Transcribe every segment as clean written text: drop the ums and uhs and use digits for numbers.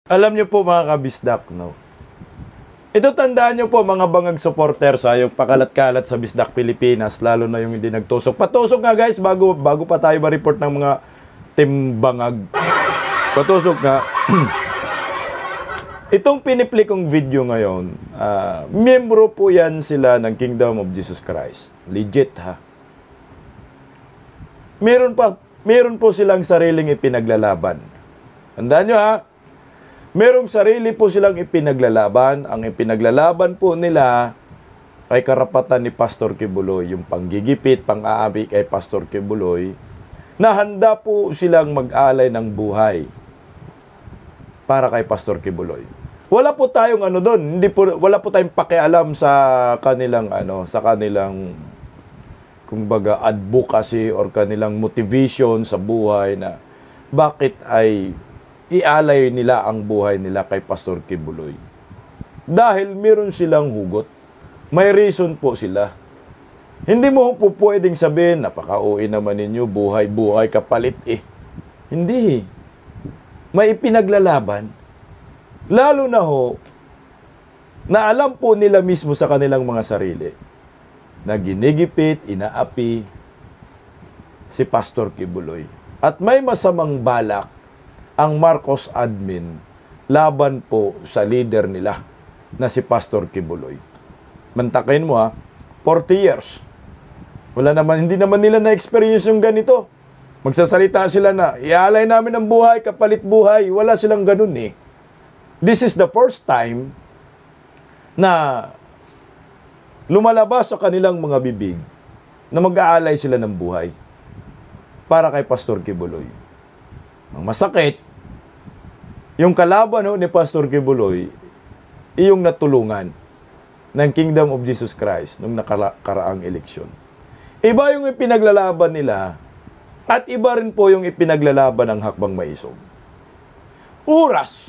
Alam niyo po mga kabisdak, no? Ito tandaan niyo po mga bangag supporters, yung pakalat-kalat sa Bisdak Pilipinas, lalo na yung hindi nagtusok. Patusok nga guys, bago pa tayo ma-report ng mga team bangag. Patusok nga. Itong pinipli kong video ngayon, miyembro po yan sila ng Kingdom of Jesus Christ. Legit ha. Meron po silang sariling ipinaglalaban. Tandaan nyo ha. Merong sarili po silang ipinaglalaban. Ang ipinaglalaban po nila ay karapatan ni Pastor Kibuloy, yung panggigipit, pang-aabi kay Pastor Kibuloy, na handa po silang mag-alay ng buhay para kay Pastor Kibuloy. Wala po tayong doon, wala po tayong pakialam sa kanilang kumbaga advocacy or kanilang motivation sa buhay na bakit ay ialay nila ang buhay nila kay Pastor Kibuloy. Dahil meron silang hugot. May reason po sila. Hindi mo po pwedeng sabihin, napaka-uwi naman ninyo, buhay kapalit eh. Hindi. May ipinaglalaban. Lalo na na alam po nila mismo sa kanilang mga sarili na ginigipit, inaapi si Pastor Kibuloy. At may masamang balak ang Marcos admin laban po sa leader nila na si Pastor Kibuloy. Mantakin mo 40 years. Hindi naman nila na-experience yung ganito. Magsasalita sila na, ialay namin ang buhay, kapalit buhay. Wala silang ganun eh. This is the first time na lumalabas sa kanilang mga bibig na mag-aalay sila ng buhay para kay Pastor Kibuloy. Ang masakit, yung kalaban ni Pastor Kibuloy, iyong natulungan ng Kingdom of Jesus Christ nung nakaraang eleksyon. Iba yung ipinaglalaban nila at iba rin po yung ipinaglalaban ng Hakbang Maisog. Oras.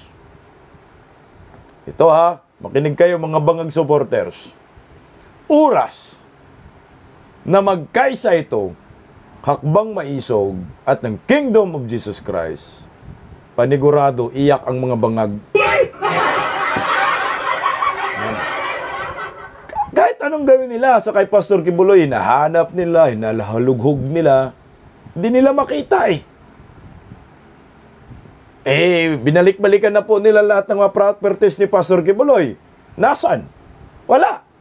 Ito makinig kayo mga bangag supporters. Oras na magkaisa ito, Hakbang Maisog at ng Kingdom of Jesus Christ, panigurado, iyak ang mga bangag. Kahit anong gawin nila sa kay Pastor Kibuloy, hinahanap nila, hinalahalughog nila, hindi nila makita binalik-balikan na po nila lahat ng mga properties ni Pastor Kibuloy. Nasaan? Wala.